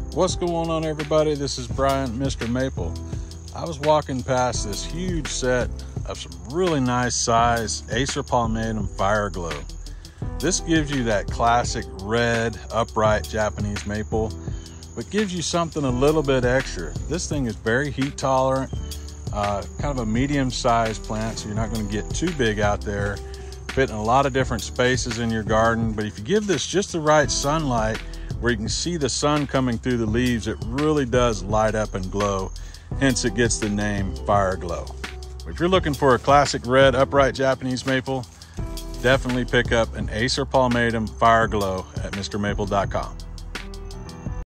What's going on, everybody? This is Brian, Mr. Maple. I was walking past this huge set of some really nice size Acer palmatum Fire Glow. This gives you that classic red upright Japanese maple, but gives you something a little bit extra. This thing is very heat tolerant, kind of a medium sized plant, so you're not going to get too big out there. Fit in a lot of different spaces in your garden, but if you give this just the right sunlight where you can see the sun coming through the leaves, it really does light up and glow. Hence it gets the name Fire Glow. If you're looking for a classic red upright Japanese maple, definitely pick up an Acer palmatum Fire Glow at MrMaple.com.